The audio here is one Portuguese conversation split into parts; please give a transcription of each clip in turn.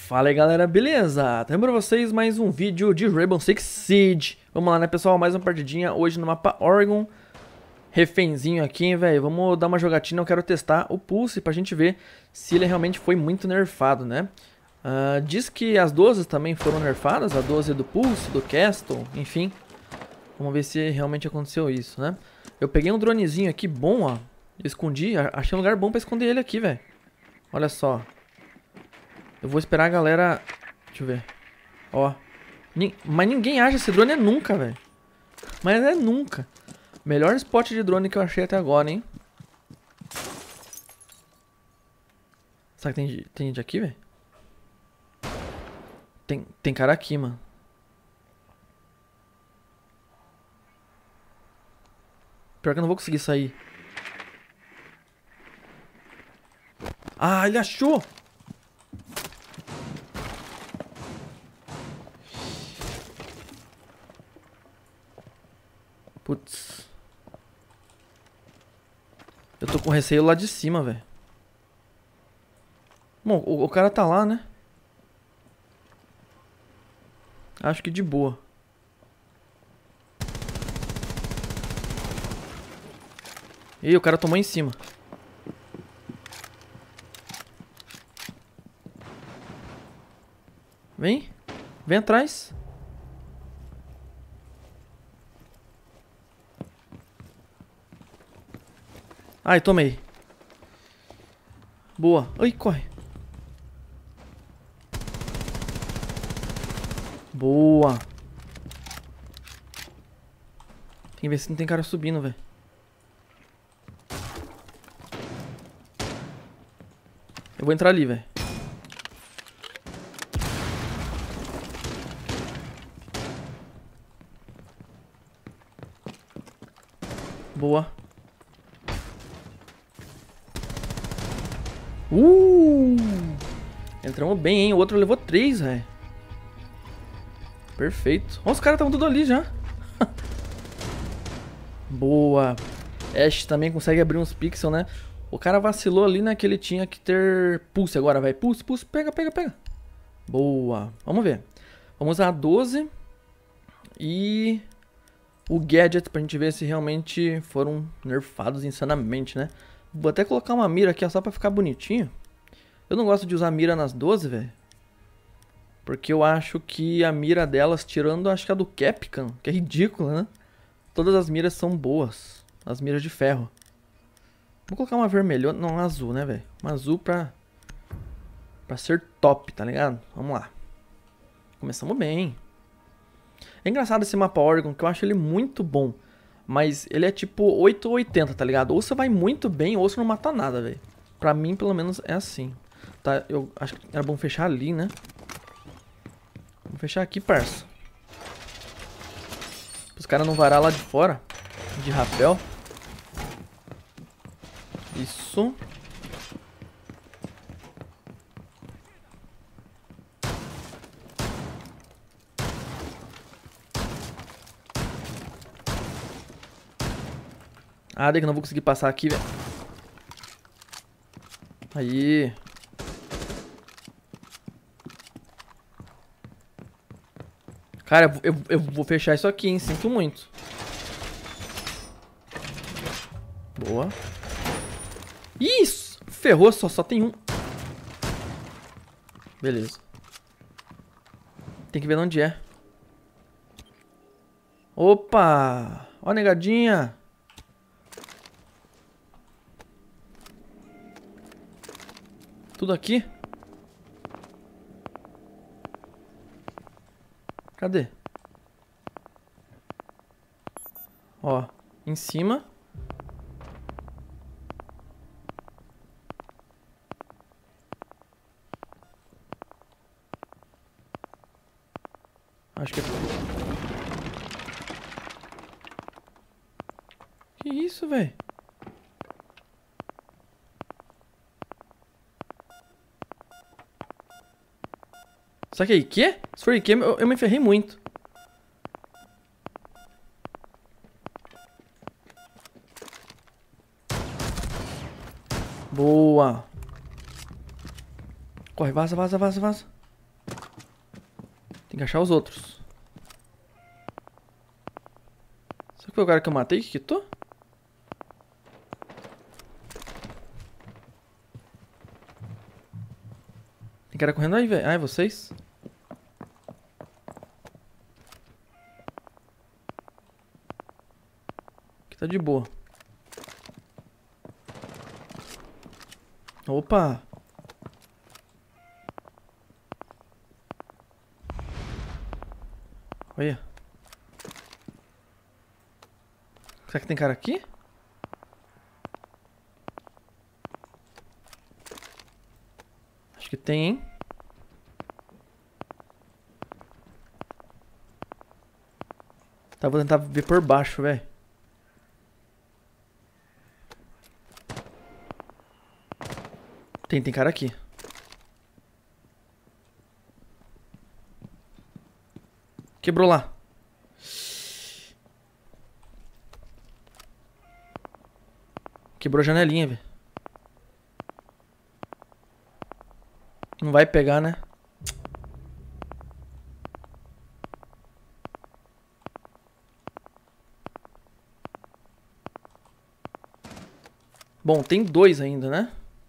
Fala aí galera, beleza? Trazendo pra vocês mais um vídeo de Rainbow Six Siege. Vamos lá né pessoal, mais uma partidinha hoje no mapa Oregon. Refenzinho aqui, hein, velho. Vamos dar uma jogatina, eu quero testar o Pulse pra gente ver se ele realmente foi muito nerfado, né? Diz que as 12 também foram nerfadas, a 12 do Pulse, do Castle, enfim. Vamos ver se realmente aconteceu isso, né? Eu peguei um dronezinho aqui bom, ó. Escondi, achei um lugar bom pra esconder ele aqui, velho. Olha só. Eu vou esperar a galera... Deixa eu ver. Ó. Mas ninguém acha esse drone nunca, velho. Mas é nunca. Melhor spot de drone que eu achei até agora, hein. Será que tem gente aqui, velho? Tem cara aqui, mano. Pior que eu não vou conseguir sair. Ah, ele achou! Putz. Eu tô com receio lá de cima, velho. Bom, o cara tá lá, né? Acho que de boa. Ih, o cara tomou em cima. Vem. Vem atrás. Ai, tomei. Boa. Ai, corre. Boa. Tem que ver se não tem cara subindo, velho. Eu vou entrar ali, velho. Boa. Entramos bem, hein? O outro levou 3, velho. Perfeito. Ó, os caras estavam tudo ali já. Boa. Ash também consegue abrir uns pixels, né? O cara vacilou ali, né? Que ele tinha que ter pulse agora, vai. Pulse, pulse. Pega, pega, pega. Boa. Vamos ver. Vamos usar a 12. E... o gadget pra gente ver se realmente foram nerfados insanamente, né? Vou até colocar uma mira aqui ó, só pra ficar bonitinho. Eu não gosto de usar mira nas 12, velho. Porque eu acho que a mira delas, tirando acho que a do Capcom, que é ridícula, né? Todas as miras são boas. As miras de ferro. Vou colocar uma vermelhona, não, uma azul, né, velho? Uma azul pra ser top, tá ligado? Vamos lá. Começamos bem. É engraçado esse mapa Oregon, que eu acho ele muito bom. Mas ele é tipo 8 ou 80, tá ligado? Ou você vai muito bem, ou você não mata nada, velho. Pra mim, pelo menos, é assim. Tá, eu acho que era bom fechar ali, né? Vamos fechar aqui, parça. Os caras não varar lá de fora. De rapel. Isso. Ah, daí que eu não vou conseguir passar aqui, velho. Aí. Cara, eu vou fechar isso aqui, hein? Sinto muito. Boa. Isso! Ferrou, só tem um. Beleza. Tem que ver onde é. Opa! Ó a negadinha. Tudo aqui? Cadê? Ó, em cima. Acho que é... Que isso, velho? Será que é IQ? Se for IQ, eu me ferrei muito. Boa. Corre, vaza, vaza, vaza, vaza. Tem que achar os outros. Será que foi o cara que eu matei que quitou? Tem cara correndo aí, velho. Ah, é vocês? Aqui tá de boa. Opa! Olha. Será que tem cara aqui? Acho que tem, hein? Tá, vou tentar ver por baixo, velho. Tem cara aqui. Quebrou lá. Quebrou a janelinha, velho. Não vai pegar, né? Bom, tem dois ainda, né?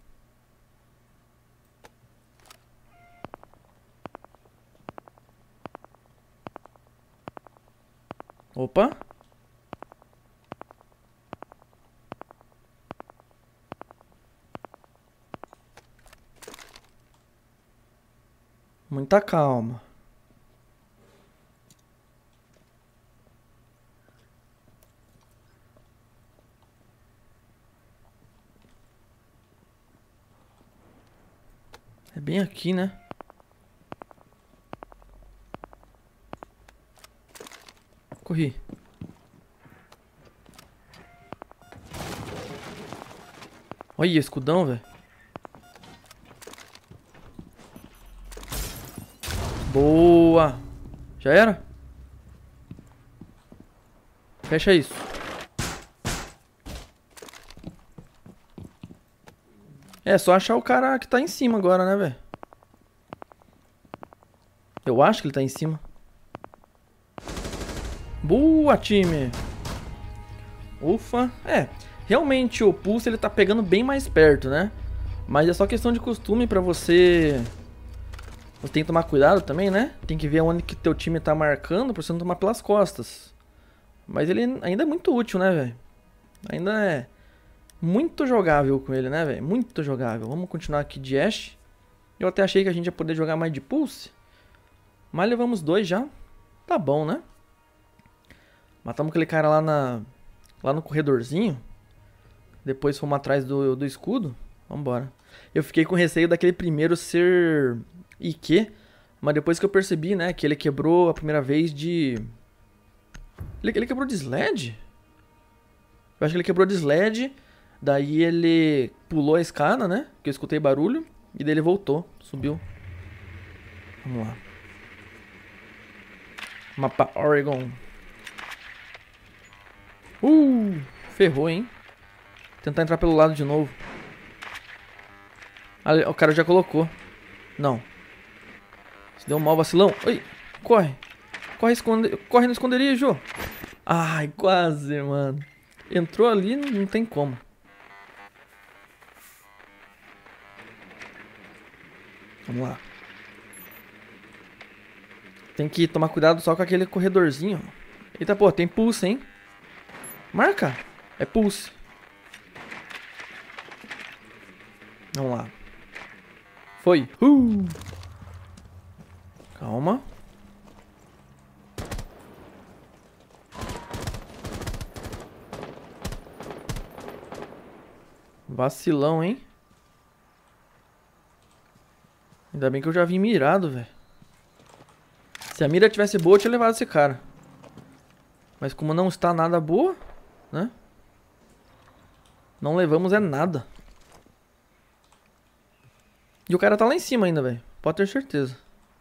Opa. Muita calma. É bem aqui, né? Corri. Olha, escudão, velho. Boa. Já era? Fecha isso. É, só achar o cara que tá em cima agora, né, velho? Eu acho que ele tá em cima. Boa, time. Ufa. É, realmente o pulse ele tá pegando bem mais perto, né? Mas é só questão de costume pra você... Você tem que tomar cuidado também, né? Tem que ver onde que teu time tá marcando pra você não tomar pelas costas. Mas ele ainda é muito útil, né, velho? Ainda é muito jogável com ele, né, velho? Muito jogável. Vamos continuar aqui de Ashe. Eu até achei que a gente ia poder jogar mais de Pulse. Mas levamos dois já. Tá bom, né? Matamos aquele cara lá no corredorzinho. Depois fomos atrás do escudo. Vambora. Eu fiquei com receio daquele primeiro ser IQ. Mas depois que eu percebi, né, que ele quebrou a primeira vez de... Ele quebrou de sled? Eu acho que ele quebrou de sled. Daí ele pulou a escada, né? Que eu escutei barulho. E daí ele voltou. Subiu. Vamos lá. Mapa Oregon. Ferrou, hein? Tentar entrar pelo lado de novo. Ali, o cara já colocou. Não. Se deu um mal vacilão. Oi, corre. Corre no esconderijo. Ai, quase, mano. Entrou ali, não tem como. Vamos lá. Tem que tomar cuidado só com aquele corredorzinho. Eita, pô, tem pulse, hein? Marca. É pulse. Vamos lá. Foi. Calma. Vacilão, hein? Ainda bem que eu já vim mirado, velho. Se a mira tivesse boa, eu tinha levado esse cara. Mas como não está nada boa, né? Não levamos é nada. E o cara tá lá em cima ainda, velho. Pode ter certeza.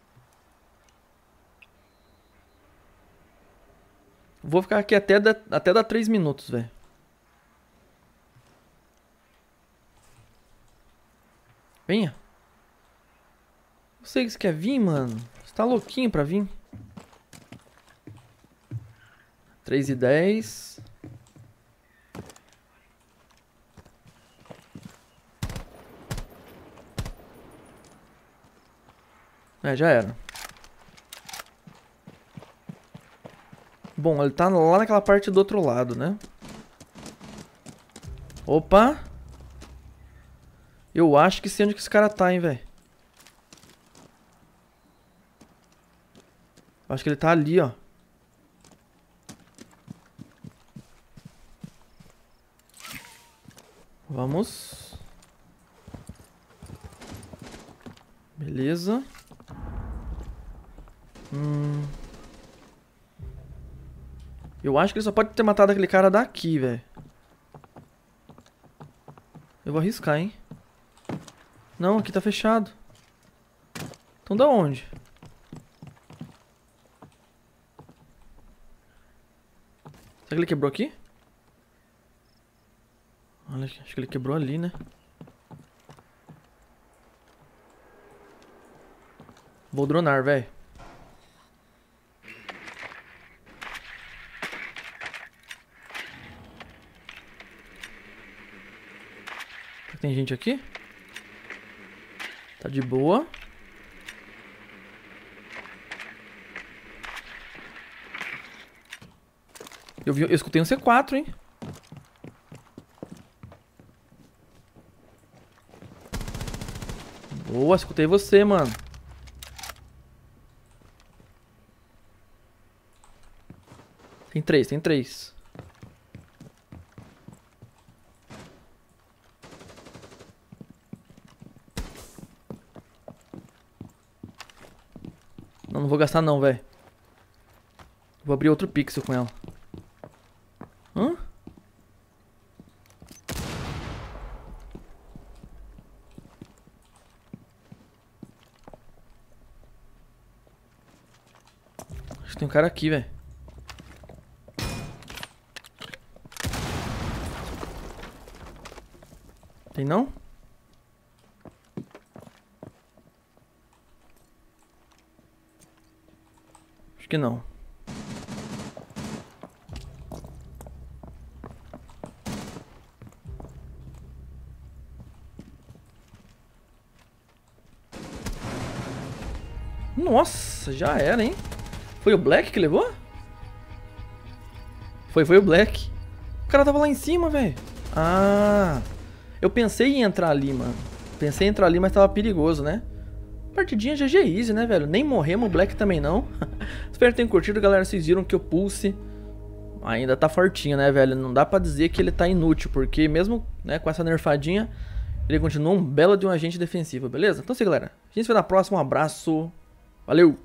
Vou ficar aqui até dar 3 minutos, velho. Venha. Eu sei que você quer vir, mano. Você Tá louquinho pra vir? 3:10. É, já era. Bom, ele tá lá naquela parte do outro lado, né? Opa! Eu acho que sei onde que esse cara tá, hein, velho. Acho que ele tá ali, ó. Vamos. Beleza. Eu acho que ele só pode ter matado aquele cara daqui, velho. Eu vou arriscar, hein. Não, aqui tá fechado. Então da onde? Será que ele quebrou aqui? Olha, acho que ele quebrou ali, né? Vou dronar, velho. Tem gente aqui? Tá de boa. Eu escutei um C4, hein? Boa, escutei você, mano. Tem três, tem três. Não vou gastar não, velho. Vou abrir outro pixel com ela. Hã? Acho que tem um cara aqui, velho. Tem não? Acho que não. Nossa, já era, hein? Foi o Black que levou? Foi o Black. O cara tava lá em cima, velho. Ah, eu pensei em entrar ali, mano. Pensei em entrar ali, mas tava perigoso, né? Partidinha GG Easy, né, velho? Nem morremos, o Black também não. Espero que tenham curtido, galera. Vocês viram que o Pulse ainda tá fortinho, né, velho? Não dá pra dizer que ele tá inútil, porque mesmo, né, com essa nerfadinha, ele continua um belo de um agente defensivo, beleza? Então é isso aí, galera. A gente se vê na próxima. Um abraço. Valeu!